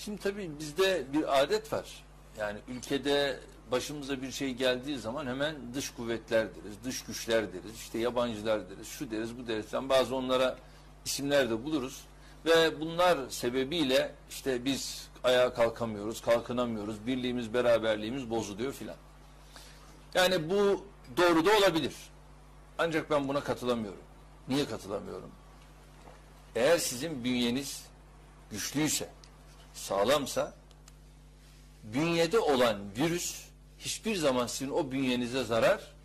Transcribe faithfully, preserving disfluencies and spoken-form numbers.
Şimdi tabii bizde bir adet var. Yani ülkede başımıza bir şey geldiği zaman hemen dış kuvvetler deriz, dış güçler deriz, işte yabancılar deriz, şu deriz, bu deriz. Yani bazı onlara isimler de buluruz. Ve bunlar sebebiyle işte biz ayağa kalkamıyoruz, kalkınamıyoruz, birliğimiz, beraberliğimiz bozuluyor filan. Yani bu doğru da olabilir. Ancak ben buna katılamıyorum. Niye katılamıyorum? Eğer sizin bünyeniz güçlüyse, sağlamsa, bünyede olan virüs hiçbir zaman sizin o bünyenize zarar